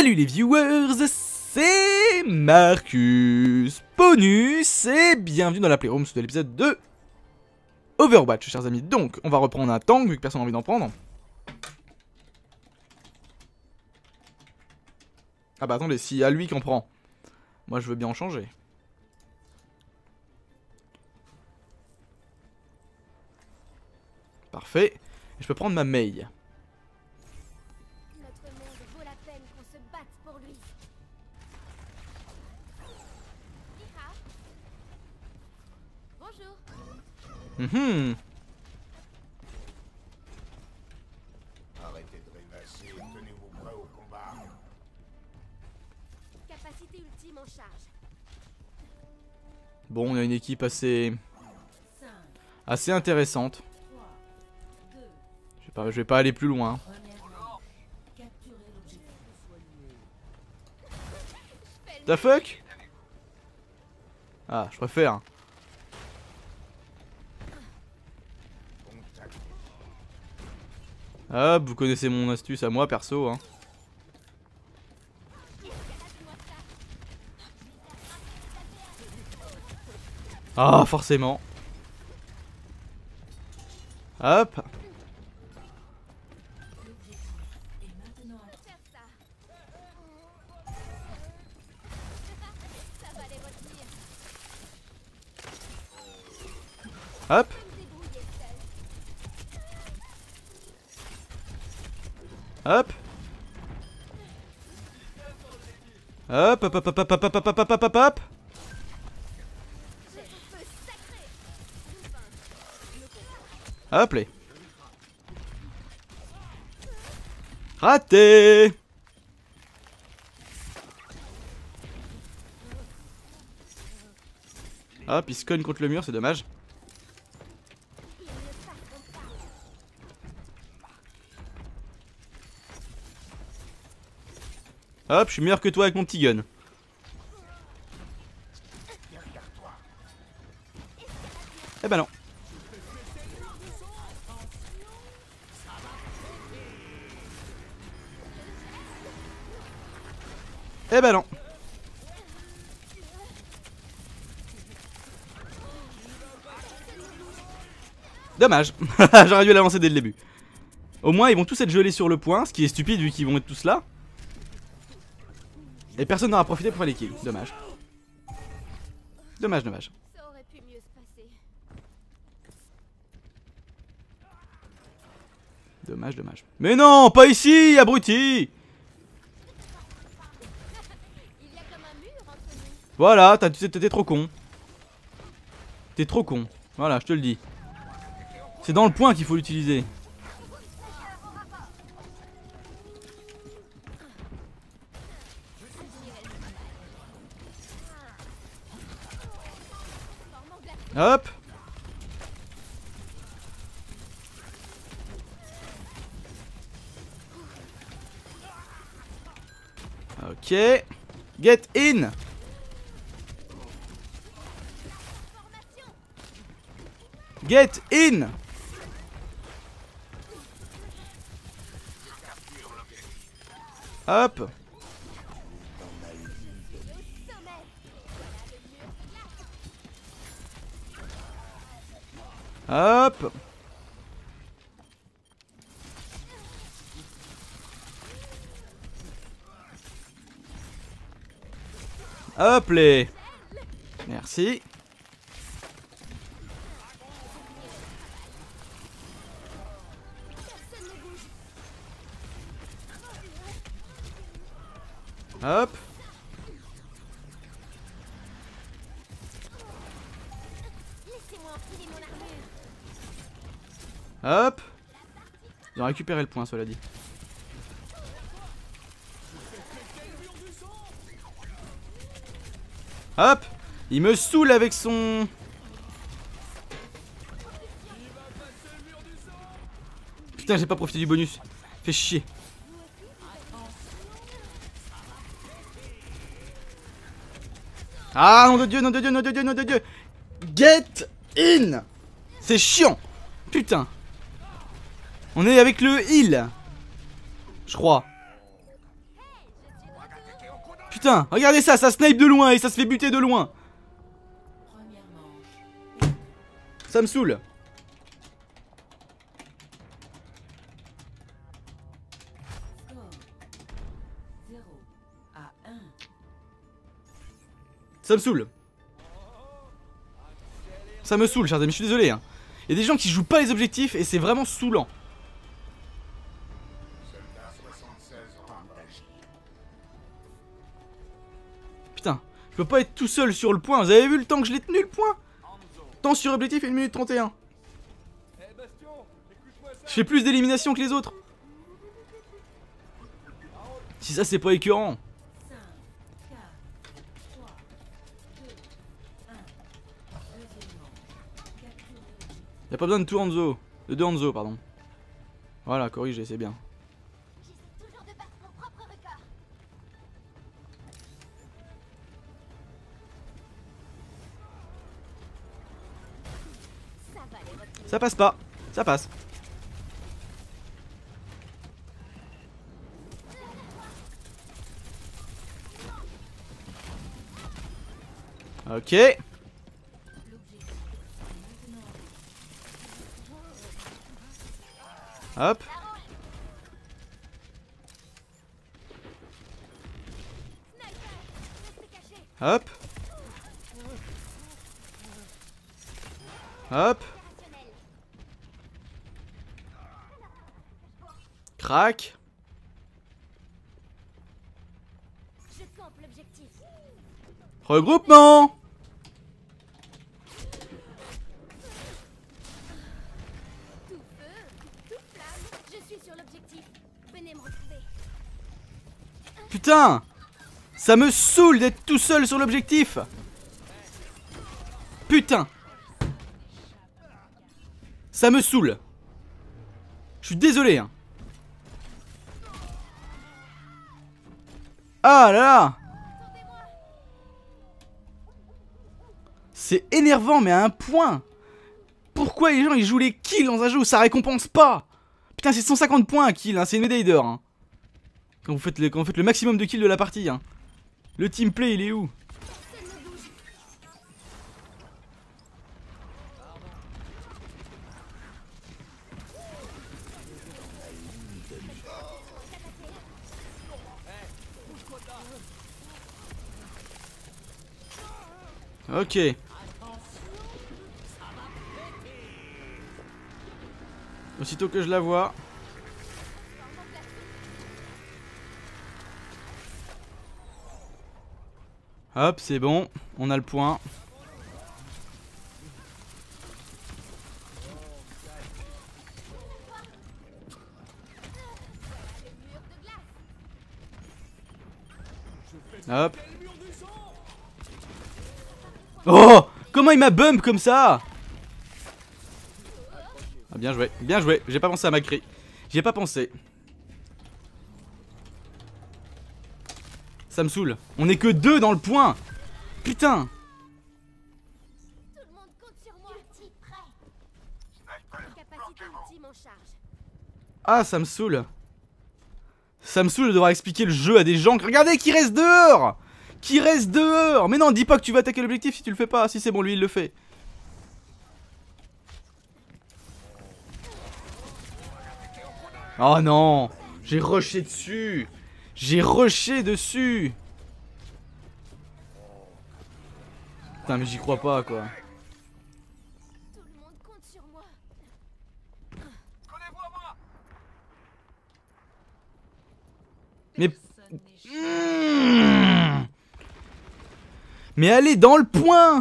Salut les viewers, c'est Marcus Bonus et bienvenue dans la Playroom de l'épisode 2 Overwatch, chers amis. Donc, on va reprendre un tank vu que personne n'a envie d'en prendre. Ah bah attendez, s'il y a lui qui en prend, moi je veux bien en changer. Parfait. Et je peux prendre ma Mei. Notre monde vaut la peine qu'on se batte pour lui. Mira. Bonjour. Arrêtez de rêvasser, tenez-vous prêts au combat. Capacité ultime en charge. Bon, on a une équipe assez intéressante. Je vais pas aller plus loin. The fuck? Ah, je préfère. Hop, vous connaissez mon astuce à moi perso, hein. Ah, forcément. Hop. Hop. Hop. Hop, hop, hop, hop, hop, hop, hop, hop, hop, hop, hop, hop. Hop les. Raté. Hop, il se cogne contre le mur, c'est dommage. Hop, je suis meilleur que toi avec mon petit gun. Eh ben non. Eh ben non. Dommage. J'aurais dû l'avancer dès le début. Au moins ils vont tous être gelés sur le point, ce qui est stupide vu qu'ils vont être tous là. Et personne n'aura profité pour faire les kills. Dommage. Dommage, dommage. Ça aurait pu mieux se passer. Dommage, dommage. Mais non, pas ici, abruti. Il y a comme un mur entre nous. Voilà, t'es trop con. T'es trop con. Voilà, je te le dis. C'est dans le point qu'il faut l'utiliser. Hop. Ok. Get in. Get in. Hop. Hop. Hop les. Merci. Hop. Laissez-moi enfiler mon armure. Hop. Ils ont récupéré le point, cela dit. Hop. Il me saoule avec son... Putain, j'ai pas profité du bonus. Fait chier. Ah, nom de Dieu, nom de Dieu, nom de Dieu, nom de Dieu. Get in. C'est chiant. Putain. On est avec le heal. Je crois. Putain, regardez ça, ça snipe de loin et ça se fait buter de loin. Ça me saoule. Ça me saoule. Ça me saoule, chers amis, je suis désolé. Hein. Il y a des gens qui jouent pas les objectifs et c'est vraiment saoulant. Putain, je peux pas être tout seul sur le point. Vous avez vu le temps que je l'ai tenu le point? Temps sur objectif 1 minute 31. Je fais plus d'élimination que les autres. Si ça c'est pas écœurant. Y'a pas besoin de tout Hanzo. De 2 Hanzo, pardon. Voilà, corrigé, c'est bien. J'essaie toujours de battre mon propre record. Ça va les retenir. Ça passe pas. Ça passe. Ok. Hop. Hop. Hop. Crac. Je campe l'objectif. Regroupement. Tout feu, tout flamme. Je suis sur l'objectif. Venez me retrouver. Putain. Ça me saoule d'être tout seul sur l'objectif. Putain. Ça me saoule. Je suis désolé hein. Ah là là. C'est énervant mais à un point. Pourquoi les gens ils jouent les kills dans un jeu où ça récompense pas? Putain c'est 150 points un kill hein, c'est une médaille d'or hein. Quand vous faites le maximum de kills de la partie hein. Le team play il est où? Ok. Aussitôt que je la vois. Hop, c'est bon. On a le point. Hop. Oh! Comment il m'a bump comme ça? Ah, bien joué, bien joué. J'ai pas pensé à Macri. J'y ai pas pensé. Ça me saoule. On est que 2 dans le point. Putain. Tout le monde compte sur moi. Ulti prêt. Capacité ultime en charge. Ah, ça me saoule. Ça me saoule de devoir expliquer le jeu à des gens. Regardez qui reste dehors. Qui reste dehors. Mais non, dis pas que tu vas attaquer l'objectif si tu le fais pas. Si c'est bon, lui il le fait. Oh non. J'ai rushé dessus. J'ai rushé dessus. Putain mais j'y crois pas quoi. Tout le monde compte sur moi. Mais... Mais allez dans le point.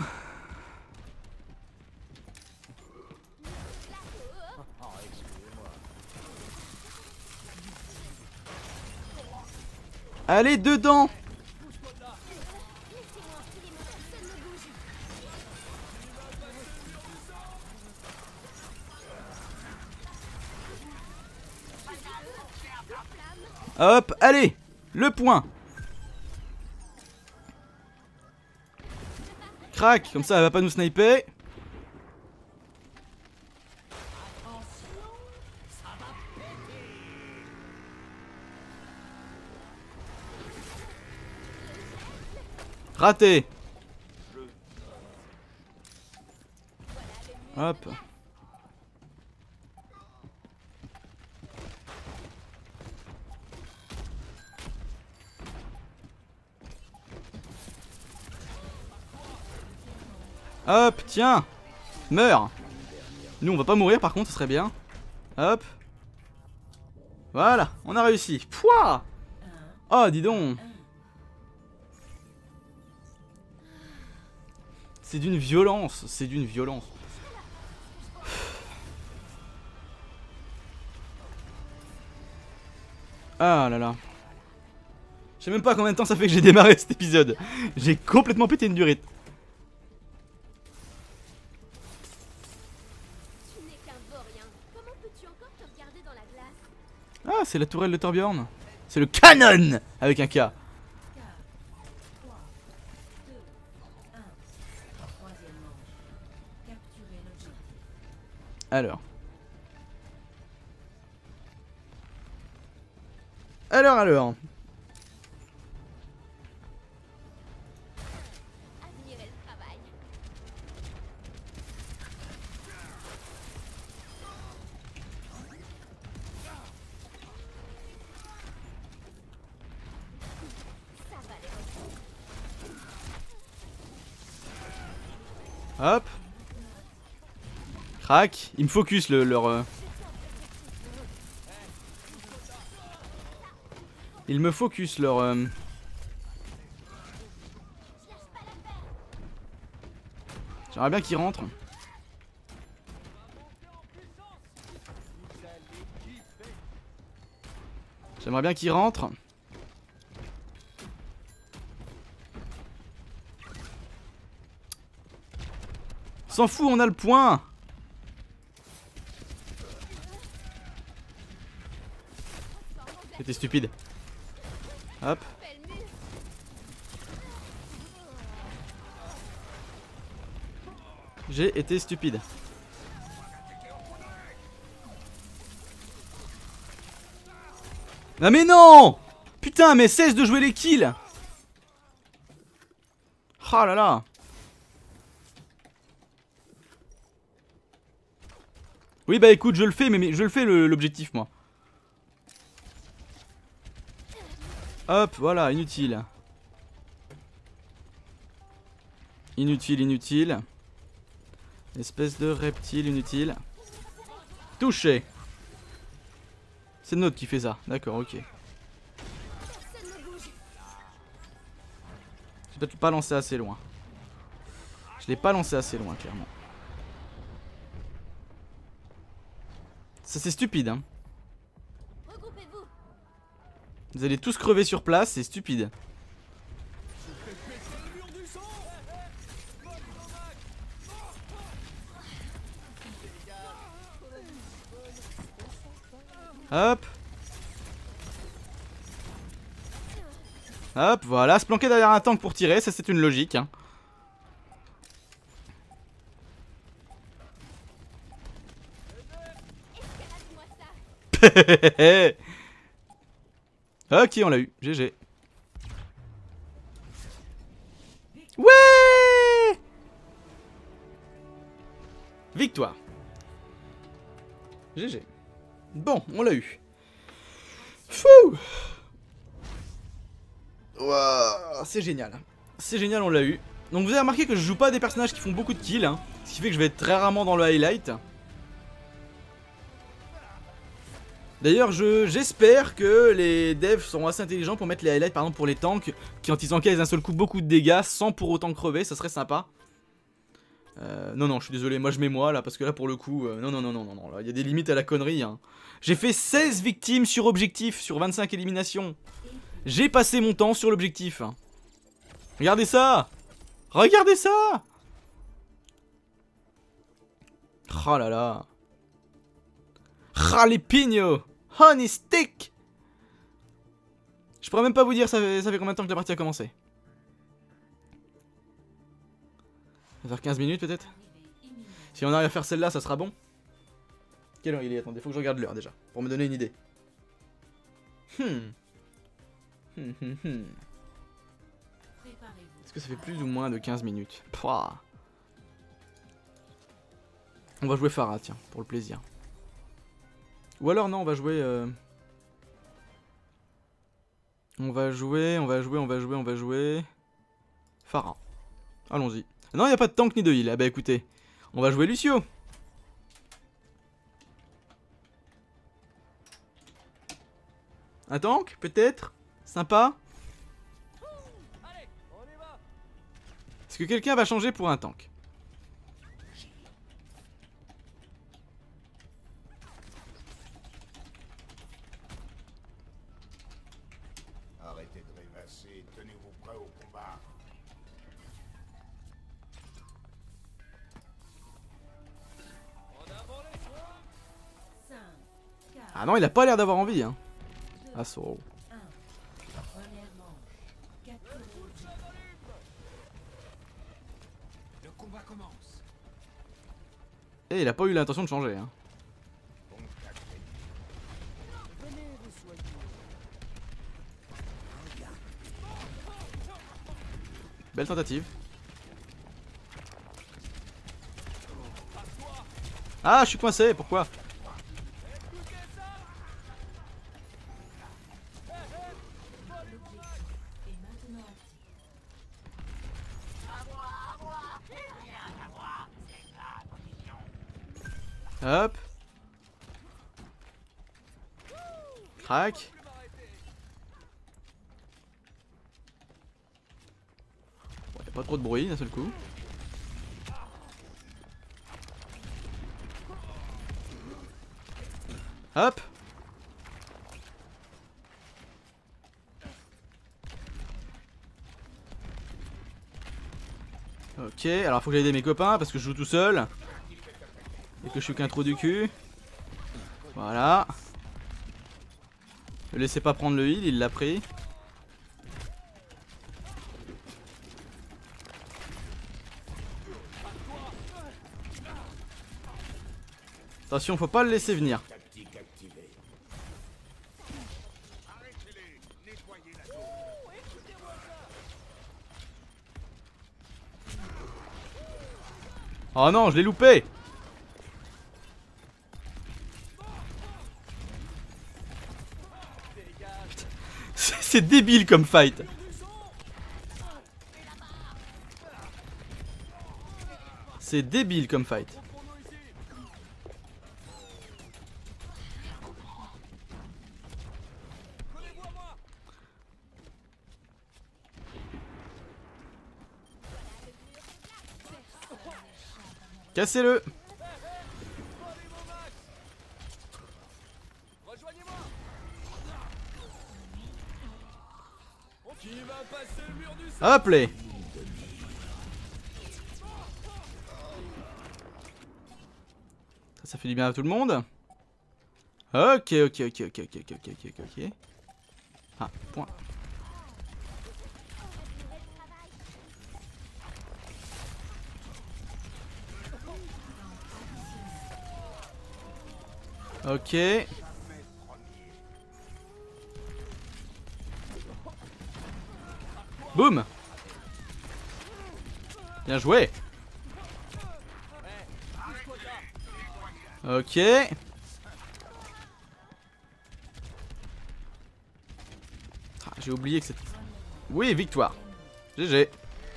Allez dedans. Laissez-moi enfiler mon personne ne bouge. Hop, allez. Le point. Crac, comme ça elle va pas nous sniper. Raté. Hop. Hop, tiens. Meurs. Nous on va pas mourir par contre, ce serait bien. Hop. Voilà, on a réussi. Pouah. Oh, dis donc. C'est d'une violence, c'est d'une violence. Ah là là. Je sais même pas combien de temps ça fait que j'ai démarré cet épisode. J'ai complètement pété une durite. Tu n'es qu'un vaurien. Comment peux-tu encore te regarder dans la glace? Ah, c'est la tourelle de Torbjorn. C'est le canon avec un K. Alors. Alors. Admirez le travail. Ça va les Hop. Crac. Il me focus leur... Il me focus leur... J'aimerais bien qu'il rentre. J'aimerais bien qu'il rentre. S'en fout, on a le point. C'était stupide. Hop. Fais le mur. J'ai été stupide. Ah mais non! Putain, mais cesse de jouer les kills! Ah là là! Oui bah écoute, je le fais, mais je le fais l'objectif moi. Hop, voilà, inutile. Inutile. Espèce de reptile inutile. Touché. C'est notre qui fait ça, d'accord, ok. Personne ne bouge. J'ai peut-être pas lancé assez loin. Je l'ai pas lancé assez loin, clairement. Ça c'est stupide, hein. Regroupez-vous. Vous allez tous crever sur place, c'est stupide. Hop. Hop, voilà, se planquer derrière un tank pour tirer, ça c'est une logique, hein. Escalade-moi ça. Ok, on l'a eu, GG. Ouais! Victoire. GG. Bon, on l'a eu. Fou! Wow, c'est génial. C'est génial, on l'a eu. Donc vous avez remarqué que je joue pas des personnages qui font beaucoup de kills, hein, ce qui fait que je vais être très rarement dans le highlight. D'ailleurs, j'espère que les devs sont assez intelligents pour mettre les highlights, par exemple pour les tanks, qui quand ils encaissent d'un seul coup beaucoup de dégâts sans pour autant crever, ça serait sympa. Non, je suis désolé, moi je mets moi là, parce que là pour le coup, non, là, il y a des limites à la connerie, hein. J'ai fait 16 victimes sur objectif, sur 25 éliminations. J'ai passé mon temps sur l'objectif. Regardez ça! Regardez ça! Oh là là! Jalapeno! Honey stick! Je pourrais même pas vous dire ça fait combien de temps que la partie a commencé. Ça va faire 15 minutes peut-être. Si on arrive à faire celle-là, ça sera bon. Quelle heure il est? Attendez, faut que je regarde l'heure déjà, pour me donner une idée. Est-ce que ça fait plus ou moins de 15 minutes? Pouah. On va jouer Pharah, tiens, pour le plaisir. Ou alors non, on va jouer... On va jouer... Pharah. Allons-y. Non, il n'y a pas de tank ni de heal. Ah bah écoutez, on va jouer Lucio. Un tank, peut-être? Sympa. Est-ce que quelqu'un va changer pour un tank? Arrêtez de rêvasser, tenez-vous prêts au combat. Ah non, il a pas l'air d'avoir envie, hein. Assaut. Le combat commence. Et il a pas eu l'intention de changer, hein. Belle tentative. Ah, je suis coincé, pourquoi? Hop. Crac. Ouais, pas trop de bruit d'un seul coup. Hop. Ok, alors faut que j'aille aider mes copains parce que je joue tout seul. Et que je suis qu'un trou du cul. Voilà. Ne laissez pas prendre le heal, il l'a pris. Attention, faut pas le laisser venir. Oh non, je l'ai loupé. C'est débile comme fight. C'est débile comme fight. Cassez-le. Hop les. Ça fait du bien à tout le monde. Ok. Ah, point. Ok. Boum. Bien joué. Ok. Ah, j'ai oublié que c'était... Oui, victoire. GG.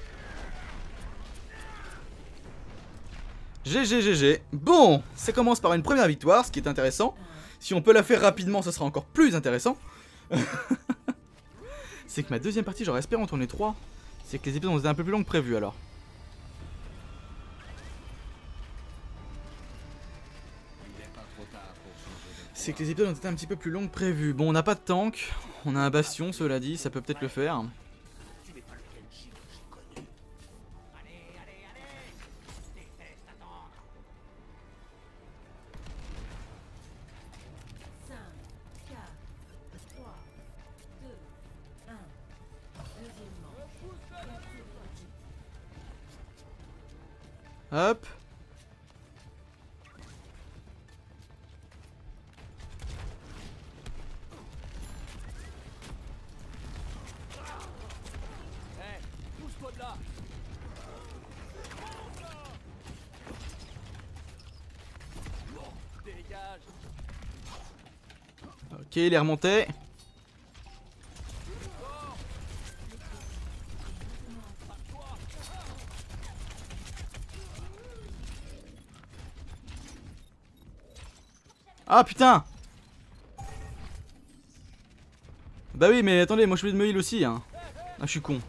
GG. Bon, ça commence par une première victoire, ce qui est intéressant. Si on peut la faire rapidement, ce sera encore plus intéressant. C'est que ma deuxième partie, j'aurais espéré en tourner 3. C'est que les épisodes ont été un peu plus longs que prévu alors. C'est que les épisodes ont été un petit peu plus longs que prévu. Bon, on n'a pas de tank, on a un bastion, cela dit, ça peut peut-être le faire. Hop. Pousse-toi de là. Ok, il est remonté. Ah putain! Bah oui, mais attendez, moi je suis obligé de me heal aussi, hein. Ah, je suis con.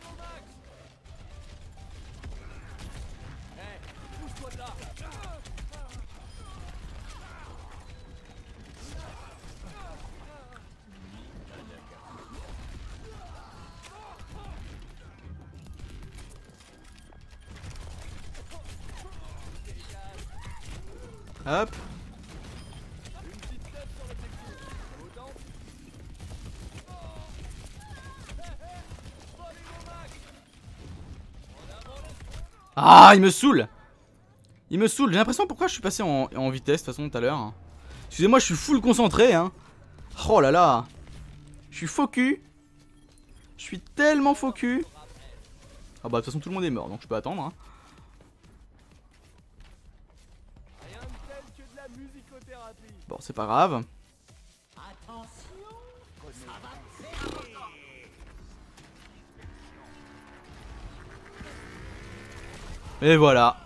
Hop. Ah, il me saoule. Il me saoule. J'ai l'impression pourquoi je suis passé en vitesse de toute façon tout à l'heure. Excusez-moi, je suis full concentré, hein. Oh là là. Je suis faux cul. Je suis tellement faux cul. Ah bah de toute façon tout le monde est mort, donc je peux attendre, hein. Bon, c'est pas grave. Et voilà.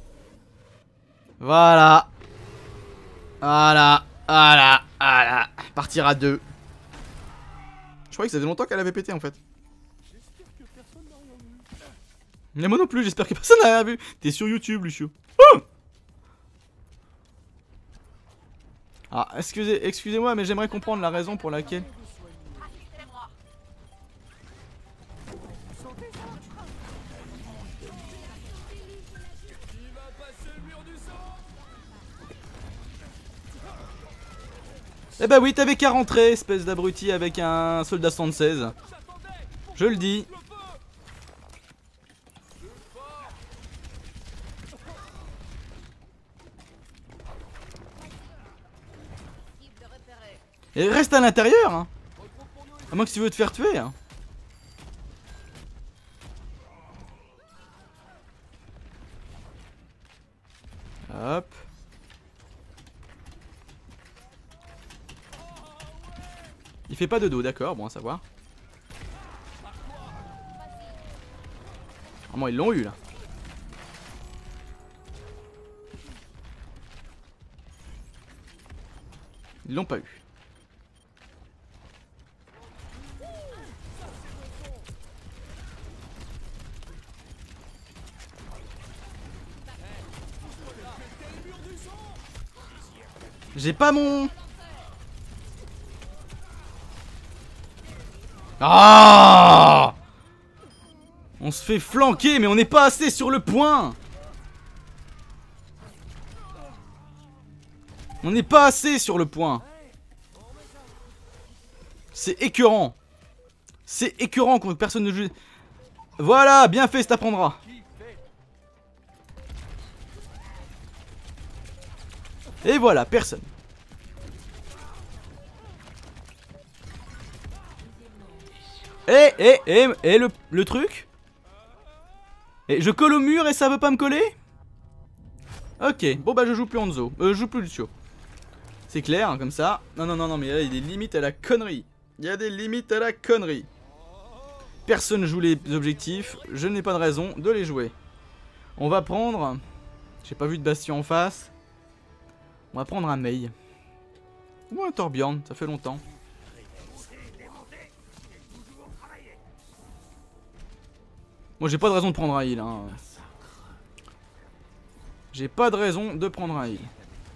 Voilà. Voilà. Voilà. Voilà. Partir à 2. Je croyais que ça faisait longtemps qu'elle avait pété en fait. Mais moi non plus, j'espère que personne n'a rien vu. T'es sur YouTube, Lucio. Oh, ah, excusez-moi, mais j'aimerais comprendre la raison pour laquelle... Eh bah oui, t'avais qu'à rentrer, espèce d'abruti avec un soldat 76. Je le dis. Et reste à l'intérieur, hein. À moins que tu veux te faire tuer, hein. Hop. Il fait pas de dos, d'accord, bon à savoir. Vraiment, ils l'ont eu là. Ils l'ont pas eu. J'ai pas mon... Ah! On se fait flanquer, mais on n'est pas assez sur le point. On n'est pas assez sur le point. C'est écœurant. C'est écœurant quand personne ne joue. Voilà, bien fait, ça t'apprendra. Et voilà, personne. Et le truc. Et je colle au mur et ça veut pas me coller. Ok, bon bah je joue plus Hanzo. Je joue plus Lucio. C'est clair, hein, comme ça. Non, mais là il y a des limites à la connerie. Il y a des limites à la connerie. Personne joue les objectifs. Je n'ai pas de raison de les jouer. On va prendre... J'ai pas vu de bastion en face. On va prendre un Mei. Ou un Torbjorn, ça fait longtemps. Moi j'ai pas de raison de prendre un heal, hein. J'ai pas de raison de prendre un heal.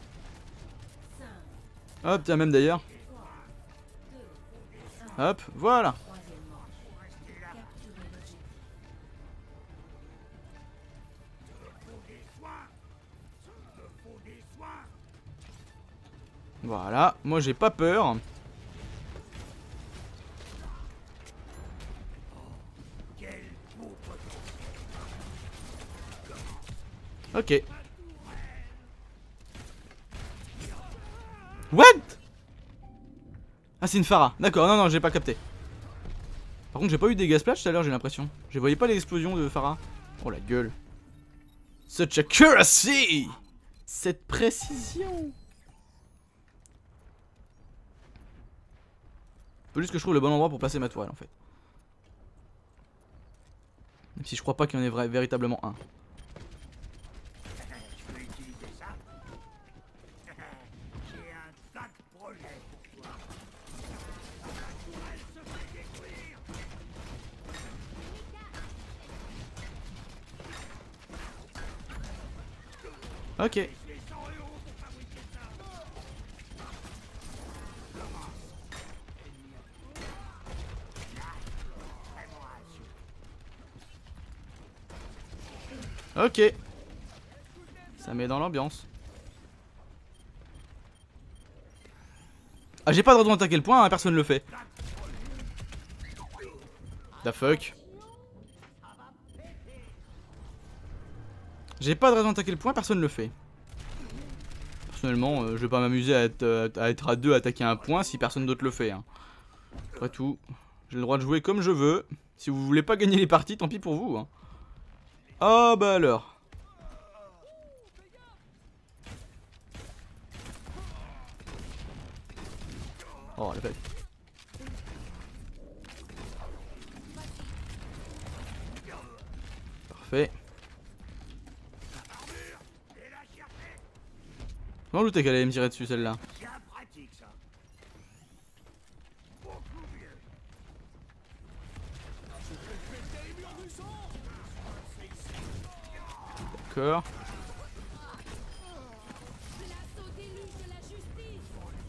Hop, tiens même d'ailleurs. Hop, voilà. Voilà, moi j'ai pas peur. Ok. What? Ah c'est une Pharah, d'accord, non j'ai pas capté. Par contre j'ai pas eu des dégâts splash tout à l'heure, j'ai l'impression. Je voyais pas les explosions de Pharah. Oh la gueule. Such accuracy. Cette précision. Faut juste que je trouve le bon endroit pour placer ma tourelle en fait. Même si je crois pas qu'il y en ait véritablement un. Je peux utiliser ça? J'ai un tas de projets pour toi. La tourelle se fait détruire. Ok. J'ai 100 € pour fabriquer ça. Ok. Ça met dans l'ambiance. Ah, j'ai pas de raison d'attaquer le point, hein, personne le fait. The fuck. J'ai pas de raison d'attaquer le point, personne le fait. Personnellement, je vais pas m'amuser à être à deux à attaquer un point si personne d'autre le fait. Hein. Après tout, j'ai le droit de jouer comme je veux. Si vous voulez pas gagner les parties, tant pis pour vous. Hein. Oh bah alors. Oh la bête. Parfait. Je m'en doutais qu'elle allait me tirer dessus celle-là. C'est pratique ça. Beaucoup mieux. D'accord. L'assaut déluge de la justice.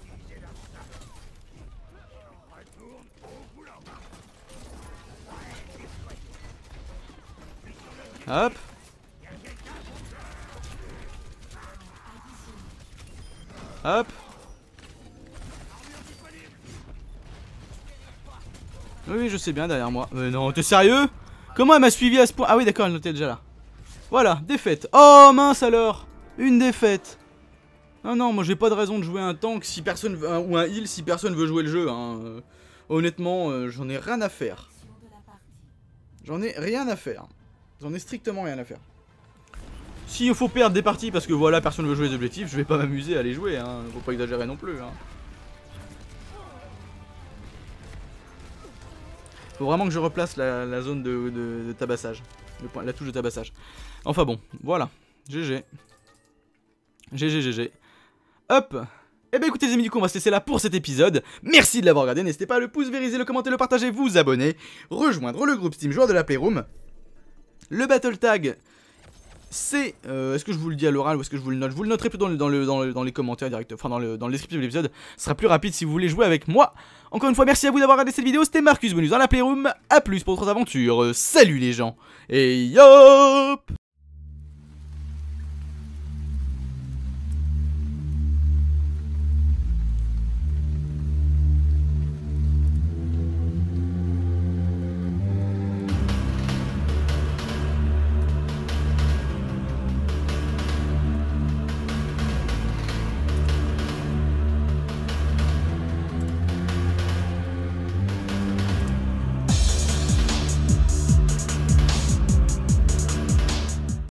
Retourne au boulot. Hop. Hop. Oui, je sais bien derrière moi. Mais non, t'es sérieux? Comment elle m'a suivi à ce point? Ah oui, d'accord, elle était déjà là. Voilà, défaite. Oh mince alors. Une défaite. Non, non, moi j'ai pas de raison de jouer un tank si personne veut, ou un heal si personne veut jouer le jeu. Hein. Honnêtement, j'en ai rien à faire. J'en ai rien à faire. J'en ai strictement rien à faire. S'il faut perdre des parties parce que voilà, personne veut jouer les objectifs, je vais pas m'amuser à les jouer. Hein. Faut pas exagérer non plus. Hein. Faut vraiment que je replace la zone de tabassage. La touche de tabassage. Enfin bon, voilà. GG. GG. Hop. Eh ben écoutez les amis, du coup on va se laisser là pour cet épisode. Merci de l'avoir regardé, n'hésitez pas à le pouce vériser, le commenter, le partager, vous abonner, rejoindre le groupe Steam joueur de la Playroom. Le battle tag, c'est... est-ce que je vous le dis à l'oral ou est-ce que je vous le note? Je vous le noterai plutôt dans les commentaires directs, enfin dans le descriptif de l'épisode. Ce sera plus rapide si vous voulez jouer avec moi. Encore une fois, merci à vous d'avoir regardé cette vidéo, c'était Marcus Bonus dans la Playroom. A plus pour d'autres aventures, salut les gens, et yop.